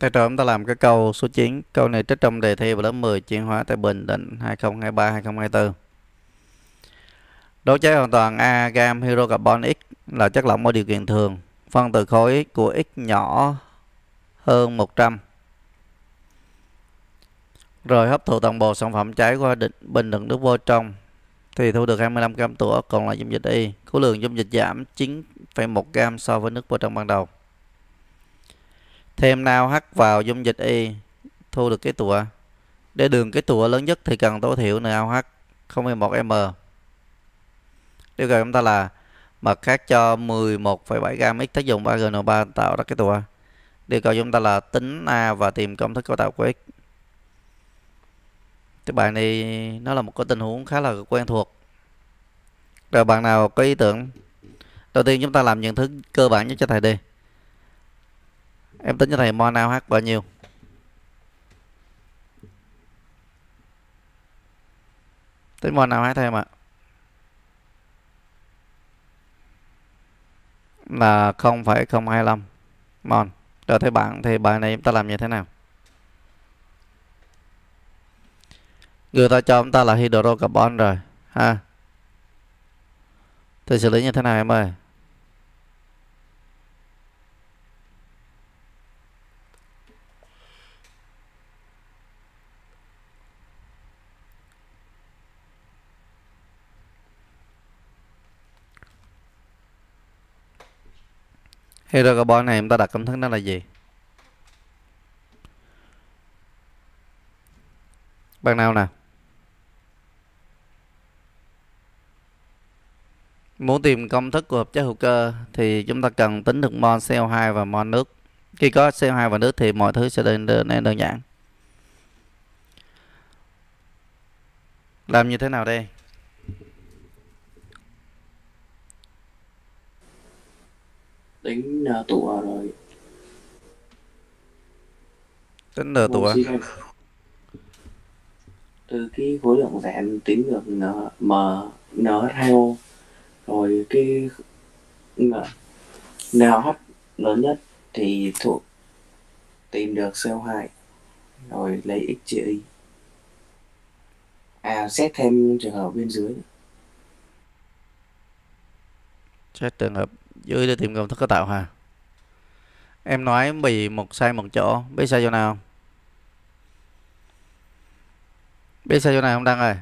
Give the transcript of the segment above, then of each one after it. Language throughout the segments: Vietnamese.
Tại rồi chúng ta làm cái câu số 9. Câu này trích trong đề thi vào lớp 10 chuyên hóa tại Bình Định 2023-2024. Đốt cháy hoàn toàn agam hydrocarbon X là chất lỏng ở điều kiện thường. Phân tử khối của X nhỏ hơn 100. Rồi hấp thụ toàn bộ sản phẩm cháy qua bình đựng nước vô trong thì thu được 25 gram tủa, còn lại dung dịch Y. Khối lượng dung dịch giảm 9,1 gram so với nước vô trong ban đầu. Thêm NaOH vào dung dịch Y thu được cái tủa. Để đường cái tủa lớn nhất thì cần tối thiểu NaOH 0,1 m. Yêu cầu chúng ta là mặt khác cho 11,7 gram X tác dụng 3GN3 tạo ra cái tủa. Yêu cầu chúng ta là tính A và tìm công thức cấu tạo của X. Thì bài này nó là một cái tình huống khá là quen thuộc. Rồi bạn nào có ý tưởng? Đầu tiên chúng ta làm nhận thức cơ bản nhất cho thầy đi. Em tính cho thầy mol NaOH bao nhiêu? Tính mol NaOH thôi em ạ. Là 0,025 mol. Rồi thế bạn thì bài này chúng ta làm như thế nào? Người ta cho chúng ta là hydrocarbon rồi ha. Thì xử lý như thế nào em ơi? Hydrocarbon này chúng ta đặt công thức nó là gì? Bạn nào nè? Muốn tìm công thức của hợp chất hữu cơ thì chúng ta cần tính được mol CO2 và mol nước. Khi có CO2 và nước thì mọi thứ sẽ đơn giản. Làm như thế nào đây? Tính tủa rồi Tính N tủa. oxy từ cái khối lượng giản tính được NH2O, rồi cái NH lớn nhất thì thuộc tìm được CO2 rồi lấy x chia y. Xét thêm trường hợp bên dưới. Xét trường hợp dưới để tìm công thức cấu tạo hả? Em nói bị một sai một chỗ. Biết sai chỗ nào? Biết sai chỗ nào không Đăng ơi?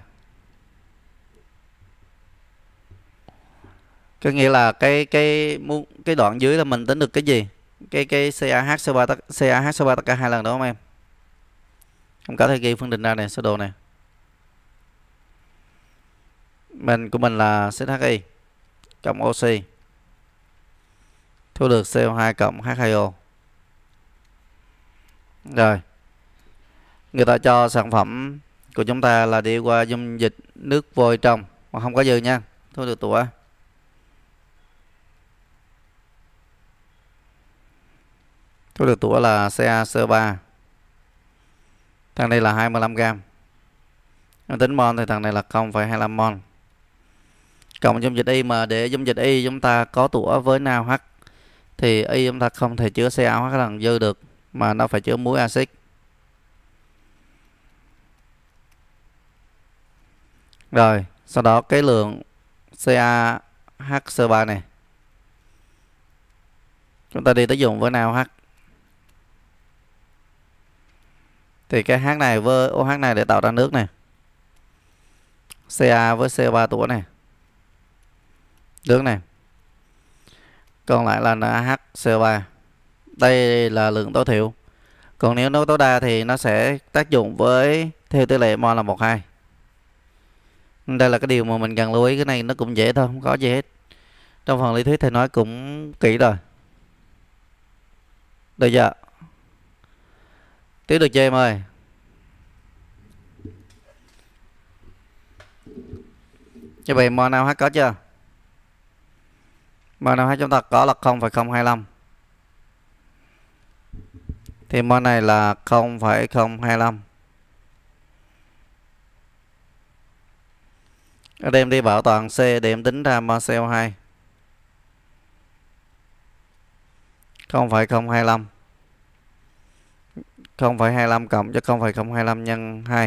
Có nghĩa là cái đoạn dưới là mình tính được cái gì? Cái CaH CO3 tất cả hai lần đúng không em? Không có thể ghi phân định ra này, sơ đồ này. Của mình là CHI cộng oxy thu được CO2 cộng H2O. Rồi người ta cho sản phẩm của chúng ta là đi qua dung dịch nước vôi trong mà không có dư nha, thu được tủa. Thu được tủa là CaCO3. Thằng này là 25 gram. Em tính mol thì thằng này là 0,25 mol. Cộng dung dịch Y, mà để dung dịch Y chúng ta có tủa với NaOH thì Y chúng ta không thể chứa CaOH lần dư được, mà nó phải chứa muối axit. Rồi sau đó cái lượng CaHCO3 này chúng ta đi tới dùng với NaOH thì cái H này với OH này để tạo ra nước này, Ca với CO3 tủa này, nước này, còn lại là NaHCO3. Đây là lượng tối thiểu. Còn nếu nó tối đa thì nó sẽ tác dụng với theo tỷ lệ mol là 1:2. Đây là cái điều mà mình cần lưu ý. Cái này nó cũng dễ thôi, không có gì hết. Trong phần lý thuyết thì nói cũng kỹ rồi. Được chưa? Tiếp được chưa em ơi? Như vậy mol NaOH có chưa? Mol NaOH chúng ta có là 0,025. Thì mol này là 0,025. Ở đây em đi bảo toàn C để em tính ra mol CO2. 0,025. 0,25 cộng cho 0,025 nhân 2.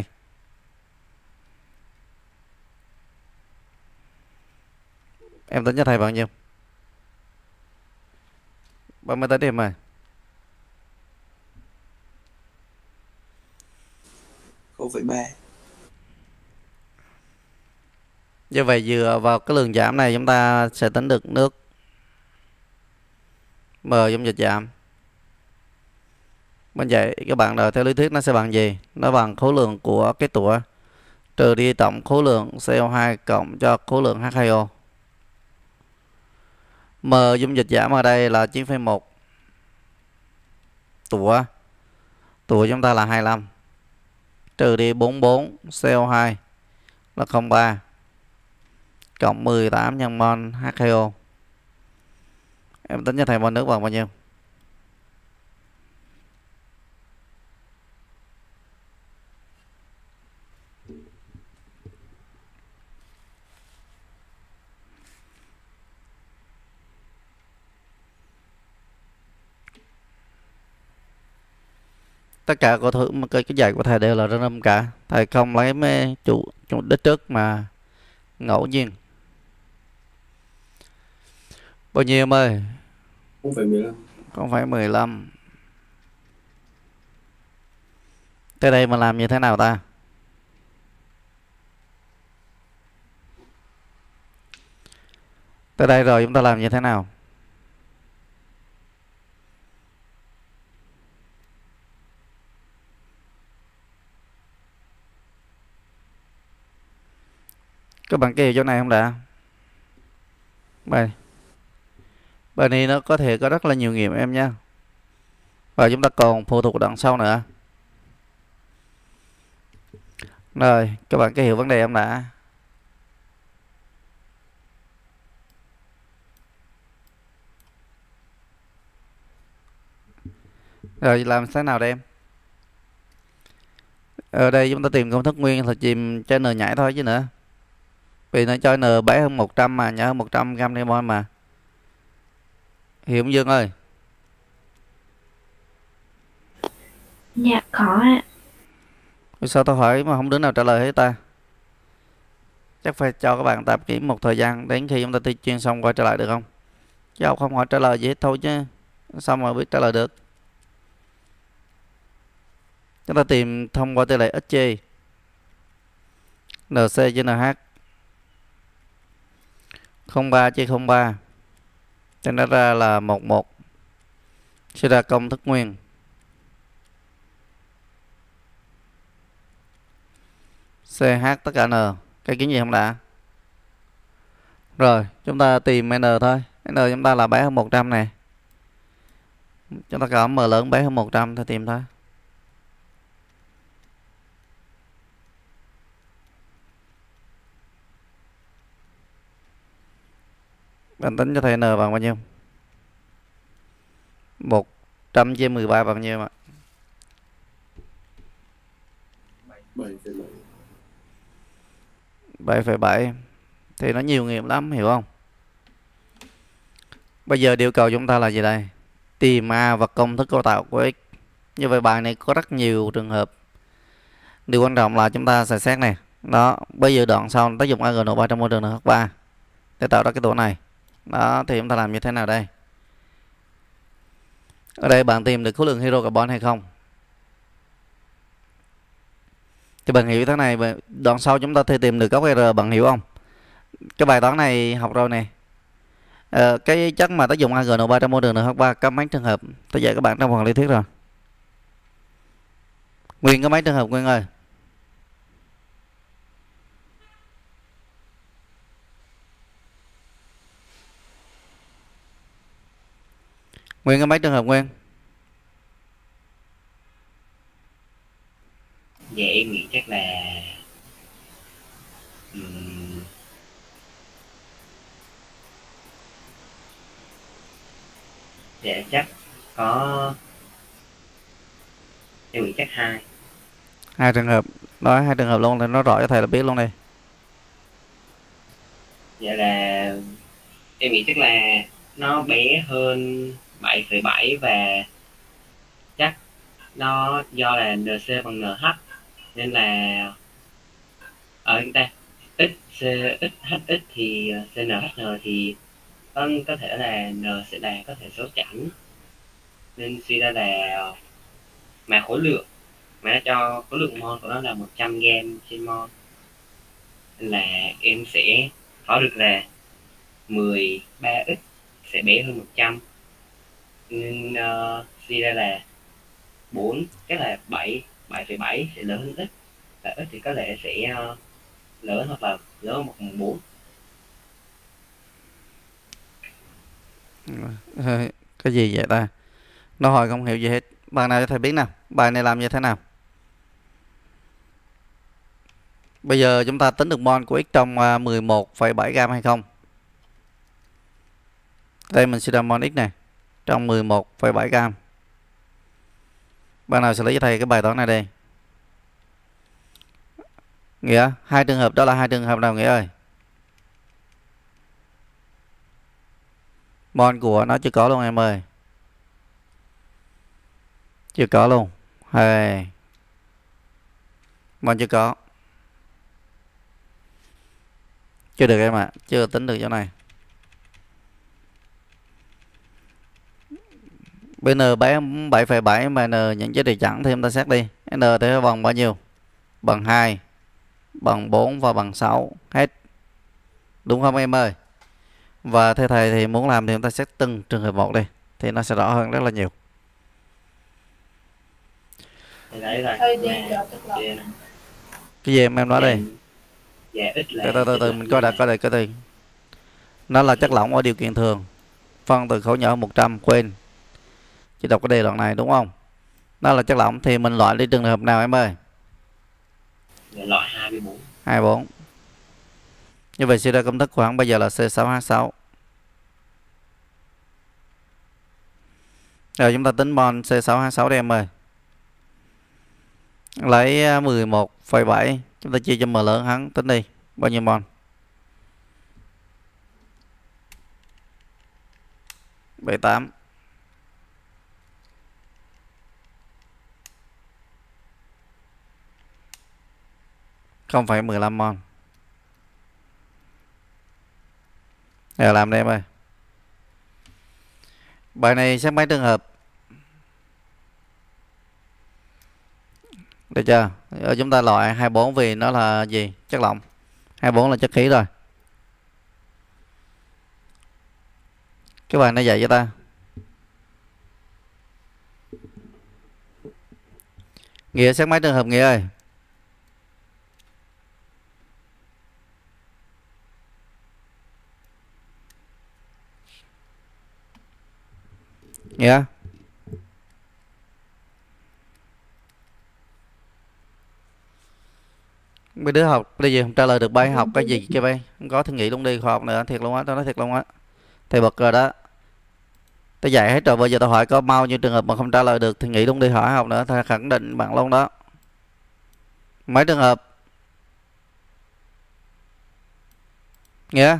Em tính cho thầy bao nhiêu? 30 tính em ơi. Không phẩy ba. Như vậy dựa vào cái lượng giảm này chúng ta sẽ tính được nước M dung dịch giảm. Bên vậy các bạn đợi theo lý thuyết nó sẽ bằng gì? Nó bằng khối lượng của cái tủa trừ đi tổng khối lượng CO2 cộng cho khối lượng H2O. M dung dịch giảm ở đây là 9,1. Tủa chúng ta là 25. Trừ đi 44 CO2 là 0,3 cộng 18 nhân mol H2O. Em tính cho thầy mol nước bằng bao nhiêu? Tất cả cô thử cái dạy của thầy đều là random cả. Thầy không lấy mấy chủ đích trước mà ngẫu nhiên. Bao nhiêu em ơi? 0,15. 0,15. Tới đây mà làm như thế nào ta? Tới đây rồi chúng ta làm như thế nào? Các bạn kêu chỗ này không đã? Bài này nó có thể có rất là nhiều nghiệm em nha. Và chúng ta còn phụ thuộc đằng sau nữa. Rồi, các bạn có hiểu vấn đề không đã? Rồi làm thế nào đây em? Ở đây chúng ta tìm công thức nguyên là chìm cho n nhảy thôi chứ nữa. Vì nó cho n bé hơn 100 mà, nhỏ hơn 100 gram mol mà. Hiểu không Dương ơi? Dạ có ạ. Sao tao hỏi mà không đứa nào trả lời hết ta? Chắc phải cho các bạn tạp kỹ một thời gian đến khi chúng ta thi chuyên xong quay trở lại được không? Chứ không hỏi trả lời gì hết thôi chứ. Sao mà biết trả lời được? Chúng ta tìm thông qua tỷ lệ x chia NC trên NH 0,3 chia 0,3 thì nó ra là 11. Sẽ ra công thức nguyên CH tất cả N. Cái kiến gì không đã? Rồi chúng ta tìm N thôi. N chúng ta là bé hơn 100 này. Chúng ta có M lớn bé hơn 100 thì tìm thôi. Bạn tính cho thầy N bằng bao nhiêu? 100 chia 13 bằng nhiêu ạ? 7,7. 7,7. Thì nó nhiều nghiệm lắm, hiểu không? Bây giờ yêu cầu chúng ta là gì đây? Tìm A và công thức cấu tạo của X. Như vậy bài này có rất nhiều trường hợp. Điều quan trọng là chúng ta sẽ xét này. Đó, bây giờ đoạn sau tác dụng AgNO3 trong môi trường NH3 để tạo ra cái tổ này. Đó, thì chúng ta làm như thế nào đây? Ở đây bạn tìm được khối lượng hydrocarbon hay không? Thì bạn hiểu thế này, đoạn sau chúng ta thì tìm được góc R, bạn hiểu không? Cái bài toán này học rồi nè. Cái chất mà tác dụng AgNO3 trong môi trường NH3 có mấy trường hợp? Tôi dạy các bạn trong phần lý thuyết rồi. Nguyên có mấy trường hợp Nguyên ơi? Nguyên có mấy trường hợp Nguyên? Dạ em nghĩ chắc là dạ chắc có, em nghĩ chắc 2 trường hợp. Nói 2 trường hợp luôn thì nó rõ cho thầy là biết luôn đây. dạ là em nghĩ chắc là nó bé hơn 7,7 và chắc nó do là NC bằng NH nên là ở chúng ta x c x h x thì CNHN thì có thể là n sẽ là có thể số chẵn, nên suy ra là mà khối lượng mà nó cho khối lượng mol của nó là 100 gram trên mol, nên là em sẽ có được là 13x sẽ bé hơn 100, nên suy ra là 4 cái là 7,7 sẽ lớn hơn x, và x thì có lẽ sẽ lớn hoặc là lớn hơn 1/4. Cái gì vậy ta? Nó hỏi không hiểu gì hết. Bài nào cho thầy biết nào? Bài này làm như thế nào? Bây giờ chúng ta tính được mol của x trong 11,7 gram hay không? Đây mình sẽ ra mol x này trong 11,7 gram. Bạn nào xử lý cho thầy cái bài toán này đây? Nghĩa, hai trường hợp đó là hai trường hợp nào Nghĩa ơi? Mol của nó chưa có luôn em ơi. Chưa có luôn. Hey. Mol chưa có. Chưa được em ạ. Chưa tính được chỗ này. Bên N bé 7,7 mà N những giá trị chẵn thì chúng ta xét đi. N thì bằng bao nhiêu? Bằng 2, bằng 4 và bằng 6. Hết. Đúng không em ơi? Và theo thầy thì muốn làm thì chúng ta xét từng trường hợp một đi. Thì nó sẽ rõ hơn rất là nhiều. Thì đấy rồi. Cái gì em nói đây? Dạ, ít là Từ mình coi đây. Nó là chất lỏng ở điều kiện thường. Phân từ khối nhỏ 100, quên. Chỉ đọc cái đề đoạn này đúng không? Nó là chất lỏng thì mình loại đi trường hợp nào em ơi? Loại 24. 24. Như vậy suy ra công thức của hắn bây giờ là C6H6. Rồi chúng ta tính mol C6H6 đi em ơi. Lấy 11,7 chúng ta chia cho m lớn hắn, tính đi bao nhiêu mol? 78. 0,15 mol. Rồi làm đây em ơi. Bài này xét mấy trường hợp. Được chưa? Ở chúng ta loại 24 vì nó là gì? Chất lỏng. 24 là chất khí rồi. Cái bài này dạy cho ta. Nghĩa xét mấy trường hợp Nghĩa ơi? Nghĩa. Mấy đứa học bây giờ không trả lời được bài học cái gì kia bay. Không có thì nghỉ luôn đi, khoa học nữa, thiệt luôn á, tao nói thiệt luôn á. Thầy bật rồi đó. Tao dạy hết rồi, bây giờ tao hỏi có bao nhiêu trường hợp mà không trả lời được thì nghỉ luôn đi, hỏi học nữa, thầy khẳng định bạn luôn đó. Mấy trường hợp? Nghĩa?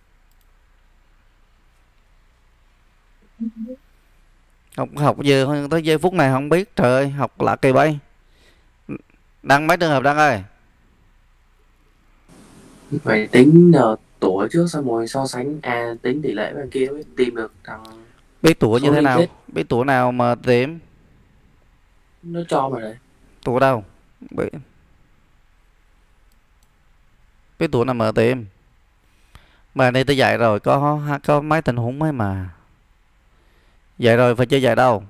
Học giờ tới giây phút này không biết, trời ơi, học lạ kỳ bay. Đăng mấy trường hợp Đăng ơi? Phải tính tuổi trước xong rồi so sánh tính tỷ lệ bên kia mới tìm được thằng Biết tuổi như số thế liên nào? kết. Biết tuổi nào mà tìm? Nó cho mà đấy. Tuổi đâu? Biết tuổi nào mà tìm? Mà này tôi dạy rồi, có mấy tình huống mấy mà. Dạy rồi phải chưa dạy đâu.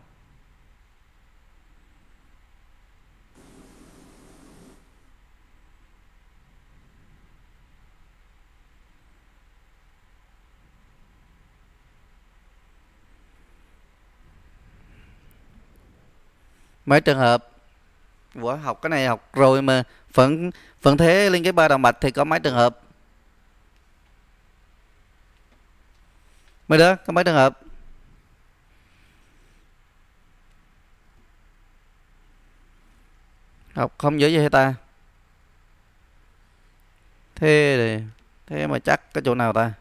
Mấy trường hợp? Ủa, học cái này học rồi mà. Phần thế liên kết ba động mạch thì có mấy trường hợp? Mấy đứa có mấy trường hợp? Học không nhớ gì hết ta? Thế mà chắc cái chỗ nào ta?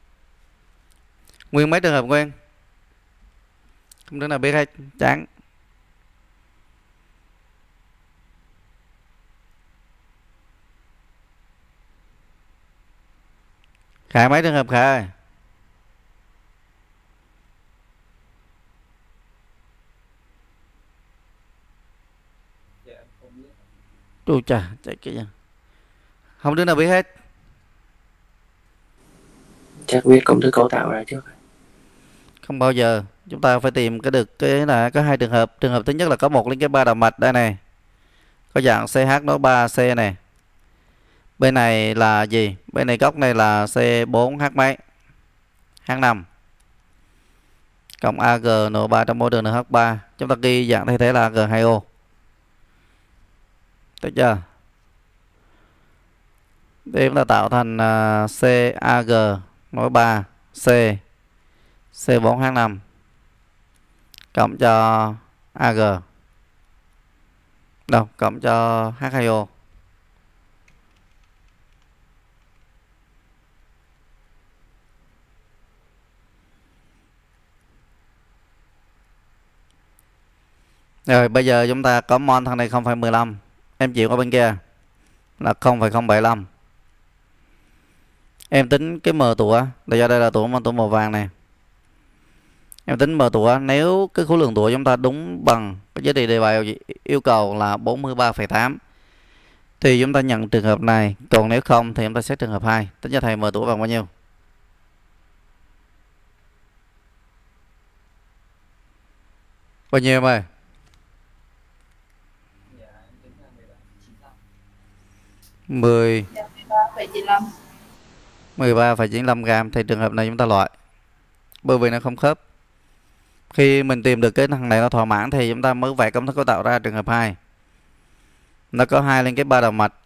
Nguyên mấy trường hợp Nguyên? Không đứa nào biết hết, chán. Khải mấy trường hợp Khải ơi? Đu chà, chạy kìa. Không đứa nào biết hết. Chắc biết công thức cấu tạo ra trước. Không bao giờ. Chúng ta phải tìm cái được cái là có hai trường hợp. Trường hợp thứ nhất là có một liên kết 3 đầu mạch đây này. Có dạng CH nối 3C này. Bên này là gì? Bên này góc này là C4H mấy? H5. Cộng AG NO3 trong môi trường NH3. Chúng ta ghi dạng thay thế là AG2O. Được chưa? Đây chúng ta tạo thành CAG nối 3C C4H5 cộng cho AG. Đâu, cộng cho H2O. Rồi bây giờ chúng ta có mol thằng này 0,15. Em chịu ở bên kia là 0,075. Em tính cái m tủa là do đây là tủa màu vàng này. Em tính m tủa nếu cái khối lượng tủa chúng ta đúng bằng cái giá trị đề bài yêu cầu là 43,8 thì chúng ta nhận trường hợp này, còn nếu không thì chúng ta xét trường hợp 2. Tính cho thầy m tủa bằng bao nhiêu? Bao nhiêu em ơi? 13,95 gram thì trường hợp này chúng ta loại, bởi vì nó không khớp. Khi mình tìm được cái thằng này nó thỏa mãn thì chúng ta mới vẽ công thức cấu tạo ra trường hợp 2. Nó có hai liên kết 3 đầu mạch.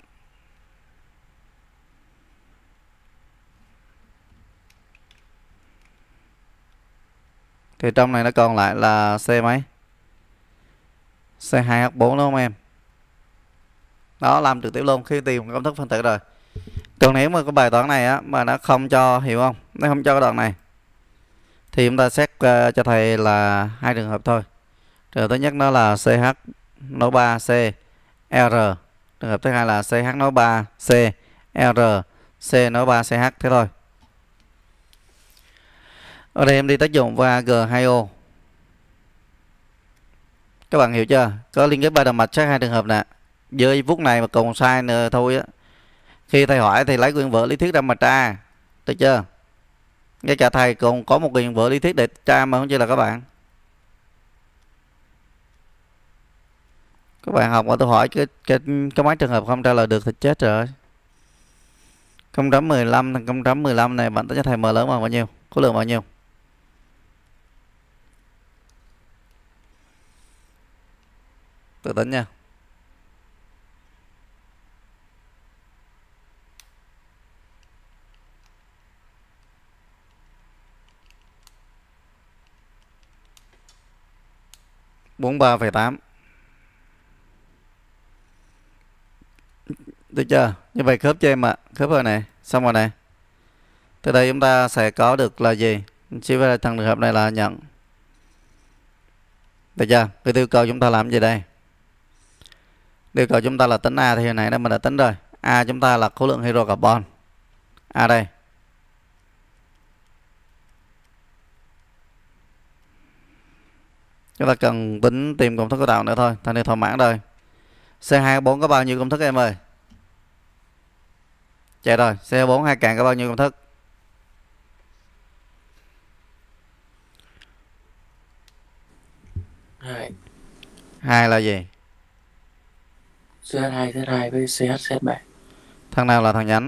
Thì trong này nó còn lại là C mấy? C2H4 đúng không em? Đó, làm trực tiếp luôn khi tìm công thức phân tử rồi. Còn nếu mà cái bài toán này á mà nó không cho, hiểu không? Nó không cho cái đoạn này thì chúng ta xét cho thầy là hai trường hợp thôi. Trường hợp thứ nhất nó là CH nối 3C R. Trường hợp thứ hai là CH nối 3C R C nối 3CH, thế thôi. Ở đây em đi tác dụng và G2O. Các bạn hiểu chưa? Có liên kết 3 đầu mạch xét hai trường hợp nè. Với phút này mà còn sai nữa thôi á. Khi thầy hỏi thì lấy quyển vở lý thuyết ra mà tra. Được chưa? Ngay cả thầy còn có một quyển vở lý thuyết để tra mà không chỉ là các bạn. Các bạn học mà tôi hỏi cái mấy trường hợp không trả lời được thì chết rồi. 0.15 thằng 0.15 này bạn tính cho thầy m lớn bằng bao nhiêu? Khối lượng bao nhiêu? Tự tính nha. Bốn 43,8. Được chưa? Như vậy khớp cho em ạ. Khớp rồi này. Xong rồi này. Từ đây chúng ta sẽ có được là gì? Chỉ về thằng trường hợp này là nhận. Được chưa? Cái yêu cầu chúng ta làm gì đây? Yêu cầu chúng ta là tính A thì hồi nãy mình đã tính rồi. A chúng ta là khối lượng hydrocarbon. A đây. Chúng ta cần tính tìm công thức cấu tạo nữa thôi. Thằng này thỏa mãn rồi. C24 có bao nhiêu công thức em ơi? Chạy rồi. C24 hai càng có bao nhiêu công thức? Hai là gì? CH2 Z2 với CH Z3. Thằng nào là thằng nhánh?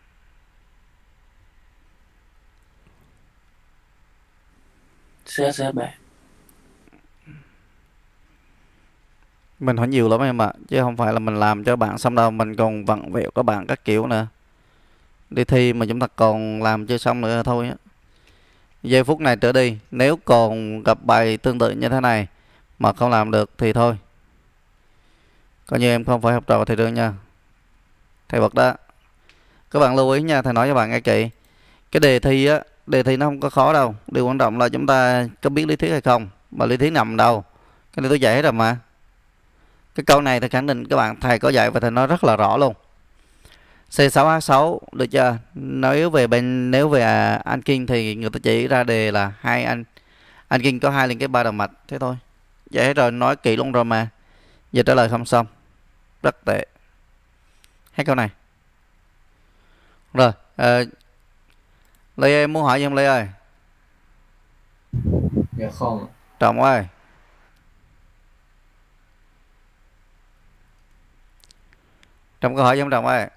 CH Z3. Mình hỏi nhiều lắm em ạ. Chứ không phải là mình làm cho bạn xong đâu. Mình còn vặn vẹo các bạn các kiểu nữa. Đi thi mà chúng ta còn làm chưa xong nữa thôi á. Giây phút này trở đi, nếu còn gặp bài tương tự như thế này mà không làm được thì thôi, coi như em không phải học trò của thầy Trương nha. Thầy bật đó. Các bạn lưu ý nha, thầy nói cho bạn nghe kỹ. Cái đề thi á, đề thi nó không có khó đâu. Điều quan trọng là chúng ta có biết lý thuyết hay không. Mà lý thuyết nằm đâu. Cái này tôi dạy hết rồi mà. Cái câu này thầy khẳng định các bạn, thầy có dạy và thầy nói rất là rõ luôn. C6H6 được chưa? Nếu về anking thì người ta chỉ ra đề là hai anking có hai liên kết ba động mạch, thế thôi. Vậy hết rồi, nói kỹ luôn rồi mà. Giờ trả lời không xong. Rất tệ. Hết câu này. Rồi, Lê em muốn hỏi gì không Lê ơi? Dạ không. Trọng ơi. Trọng câu hỏi gì không Trọng ơi?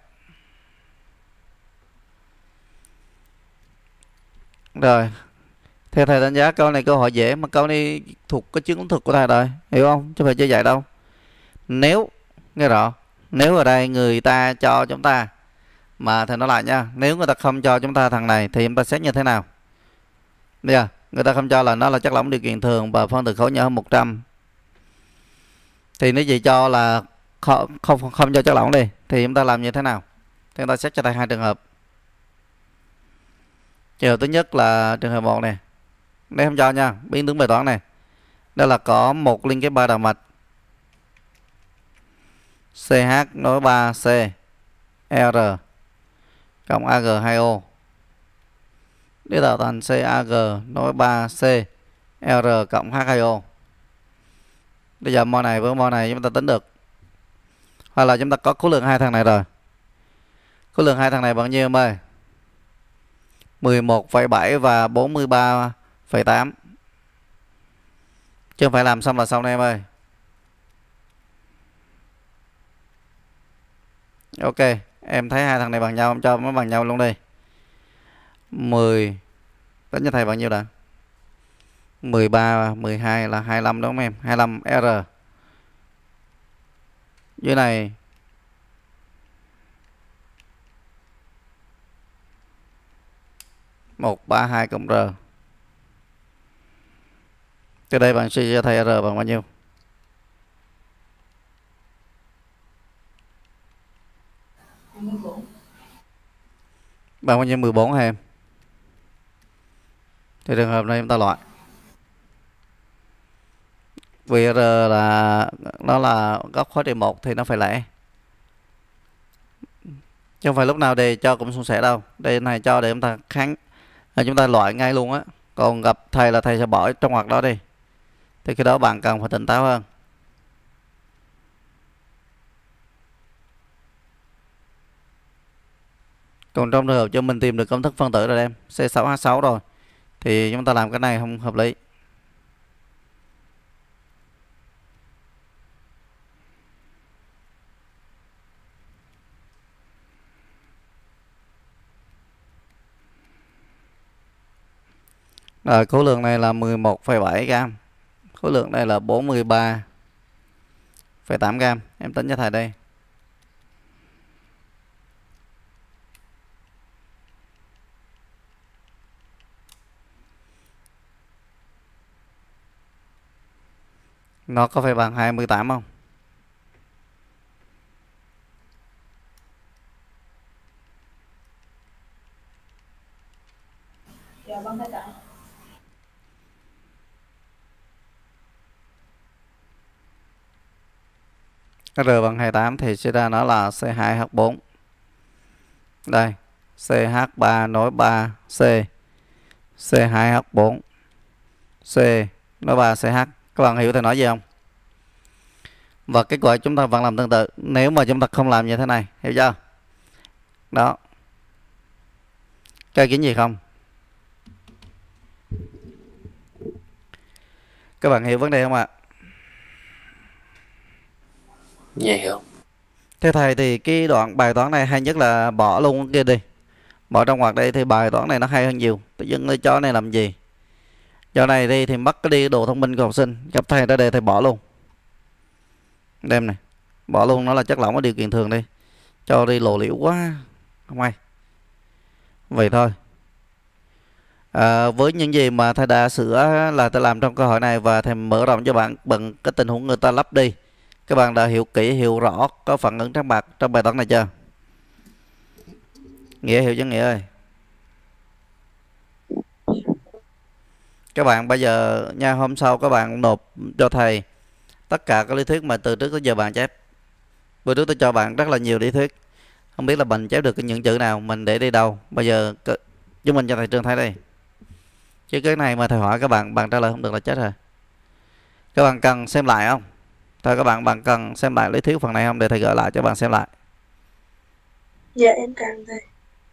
Rồi, theo thầy đánh giá câu này câu hỏi dễ, mà câu này thuộc cái chứng thực của thầy rồi, hiểu không? Chứ phải chưa dạy đâu. Nếu, nghe rõ, nếu ở đây người ta cho chúng ta, mà thầy nói lại nha, nếu người ta không cho chúng ta thằng này thì chúng ta xét như thế nào? Bây giờ, người ta không cho là nó là chất lỏng điều kiện thường và phân tử khối nhỏ hơn 100. Thì nếu gì cho là không cho chất lỏng đi, thì chúng ta làm như thế nào? Thì chúng ta xét cho thầy hai trường hợp. Trường hợp thứ nhất là trường hợp 1 này. Nếu không cho nha, biến tướng bài toán này. Đó là có một liên kết ba động mạch CH nối 3C R cộng Ag2O. Để tạo thành CAG nối 3C R cộng H2O. Bây giờ mol này với mol này chúng ta tính được. Hoặc là chúng ta có khối lượng hai thằng này rồi. Khối lượng hai thằng này bao nhiêu em ơi? 11,7 và 43,8. Chứ không phải làm xong là xong đây em ơi. Ok, em thấy hai thằng này bằng nhau, em cho nó bằng nhau luôn đi. 10 tính cho thầy bao nhiêu đã? 13, 12 là 25 đúng không em? 25R. Dưới này 132 cộng R. Từ đây bạn suy cho thầy R bằng bao nhiêu? Bằng bao nhiêu? 14 hả em? Thì trường hợp này chúng ta loại. Vì R là nó là góc khối trị 1 thì nó phải lẻ. Chứ không phải lúc nào đề cho cũng suôn sẻ đâu. Đề này cho để chúng ta chúng ta loại ngay luôn á. Còn gặp thầy là thầy sẽ bỏ trong ngoặc đó đi. Thì cái đó bạn cần phải tỉnh táo hơn. Còn trong trường hợp cho mình tìm được công thức phân tử rồi em, C6H6 rồi, thì chúng ta làm cái này không hợp lý. Rồi khối lượng này là 11,7 gram. Khối lượng này là 43,8 gram. Em tính cho thầy đây. Nó có phải bằng 28 không? Dạ vâng thầy ạ. R bằng 28 thì sẽ ra nó là C2H4. Đây, CH3 nối 3C, C2H4, C nối 3CH. Các bạn hiểu thầy nói gì không? Và kết quả chúng ta vẫn làm tương tự. Nếu mà chúng ta không làm như thế này, hiểu chưa? Đó. Có ý kiến gì không? Các bạn hiểu vấn đề không ạ? Dạ hiểu. Theo thầy thì cái đoạn bài toán này hay nhất là bỏ luôn kia đi. Bỏ trong ngoặc đây thì bài toán này nó hay hơn nhiều. Tự dưng cái chó này làm gì? Chỗ này đi thì mất cái đi đồ thông minh của học sinh. Gặp thầy ra đề thầy bỏ luôn. Đem này. Bỏ luôn, nó là chất lỏng ở điều kiện thường đi. Cho đi lộ liễu quá. Không hay. Vậy thôi. Với những gì mà thầy đã sửa là thầy làm trong câu hỏi này và thầy mở rộng cho bạn bằng cái tình huống người ta lắp đi. Các bạn đã hiểu kỹ, hiểu rõ có phản ứng trắng bạc trong bài toán này chưa? Nghĩa hiểu chứ Nghĩa ơi? Các bạn bây giờ nha, hôm sau các bạn nộp cho thầy tất cả các lý thuyết mà từ trước tới giờ bạn chép. Bữa trước tôi cho bạn rất là nhiều lý thuyết. Không biết là mình chép được những chữ nào, mình để đi đâu. Bây giờ chúng mình cho thầy Trương thấy đây. Chứ cái này mà thầy hỏi các bạn trả lời không được là chết rồi. Các bạn cần xem lại không? Thôi các bạn cần xem lại lý thuyết phần này không, để thầy gửi lại cho bạn xem lại. Dạ em cần thầy.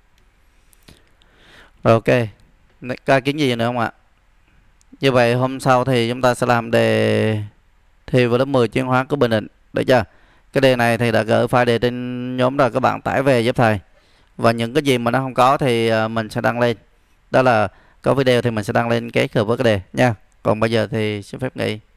Rồi ok. Có ý kiến gì nữa không ạ? Như vậy hôm sau thì chúng ta sẽ làm đề thi vào lớp 10 chuyên hóa của Bình Định. Được chưa? Cái đề này thì đã gửi file đề trên nhóm rồi, các bạn tải về giúp thầy. Và những cái gì mà nó không có thì mình sẽ đăng lên. Đó là có video thì mình sẽ đăng lên kết hợp với cái đề nha. Còn bây giờ thì xin phép nghỉ.